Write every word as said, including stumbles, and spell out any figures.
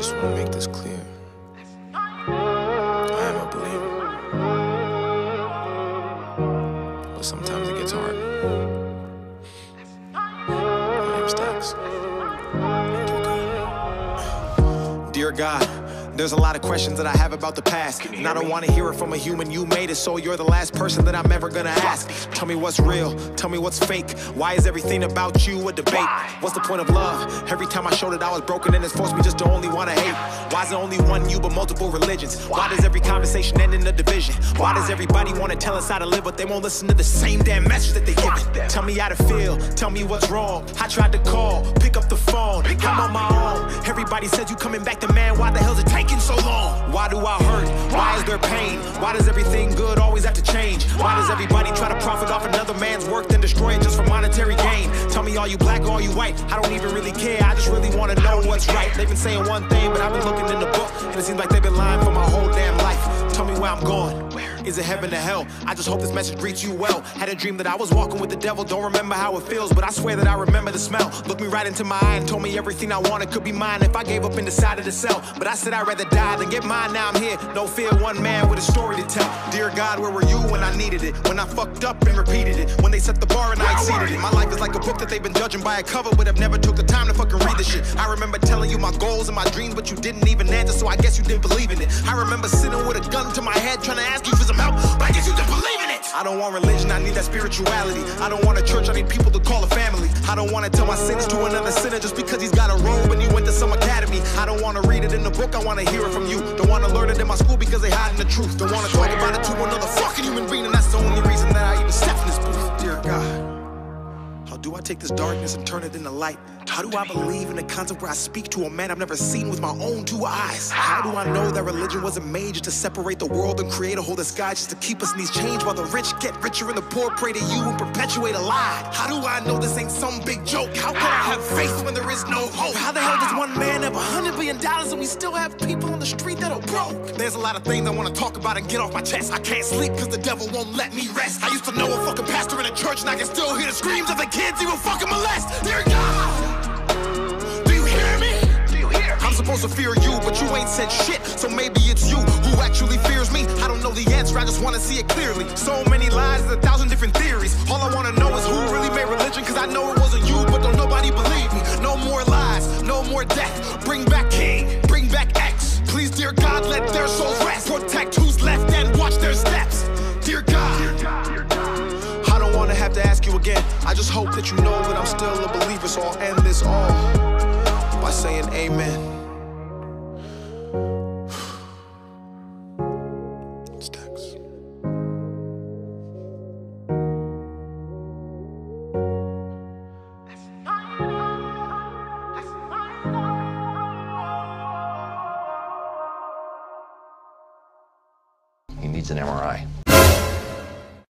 just want to make this clear. I am a believer. But sometimes it gets hard. My name's Dax. Dear God, there's a lot of questions that I have about the past, and I don't want to hear it from a human. You made it, so you're the last person that I'm ever gonna ask. Tell me what's real, tell me what's fake. Why is everything about you a debate? What's the point of love? Every time I showed it I was broken, and it's forced me just to only want to hate. Why is it only one you but multiple religions? Why does every conversation end in a division? Why does everybody want to tell us how to live, but they won't listen to the same damn message that they give it? Tell me how to feel, tell me what's wrong. I tried to call, pick up the phone, I'm on my own. Everybody says you coming back to man, why the hell's it taking so long? Why do I hurt? Why is there pain? Why does everything good always have to change? Why does everybody try to profit off another man's work then destroy it just for monetary gain? Tell me, are you black or are you white? I don't even really care, I just really want to know what's right. They've been saying one thing, but I've been looking in the book, and it seems like they've been lying for my whole damn life. Tell me where I'm going. Is it heaven or hell? I just hope this message greets you well. Had a dream that I was walking with the devil. Don't remember how it feels, but I swear that I remember the smell. Looked me right into my eye and told me everything I wanted could be mine if I gave up and decided to sell. But I said I'd rather die than get mine. Now I'm here, no fear, one man with a story to tell. Dear God, where were you when I needed it? When I fucked up and repeated it? When they set the bar and I exceeded it? My life is like a book that they've been judging by a cover, but have never took the time to fucking read the shit. I remember telling you my goals and my dreams, but you didn't even answer, so I guess you didn't believe in it. I remember sitting with a gun to my head trying to ask you for some help, but I guess you didn't believe in it. I don't want religion, I need that spirituality. I don't want a church, I need people to call a family. I don't want to tell my sins to another sinner just because he's got a robe and he went to some academy. I don't want to read it in the book, I want to hear it from you. Don't want to learn it in my school because they hiding the truth. Don't want to talk about it to another fucking human being, and that's the only reason that I even stepped in this booth. Dear God, how do I take this darkness and turn it into light? How do I believe in a concept where I speak to a man I've never seen with my own two eyes? How do I know that religion wasn't made just to separate the world and create a whole disguise just to keep us in these chains while the rich get richer and the poor pray to you and perpetuate a lie? How do I know this ain't some big joke? How can I have faith when there is no hope? How the hell does one man have a hundred billion dollars and we still have people on the street that are broke? There's a lot of things I want to talk about and get off my chest. I can't sleep because the devil won't let me rest. I used to know a fucking pastor in a church and I can still hear the screams of the kids he will fucking molest. Dear God, I'm supposed to fear you, but you ain't said shit, so maybe it's you who actually fears me. I don't know the answer, I just want to see it clearly. So many lies, a thousand different theories. All I want to know is who really made religion, cause I know it wasn't you, but don't nobody believe me. No more lies, no more death. Bring back King, bring back X. Please, dear God, let their souls rest. Protect who's left and watch their steps. Dear God, I don't want to have to ask you again. I just hope that you know that I'm still a believer, so I'll end this all by saying amen. Stacks. He needs an M R I.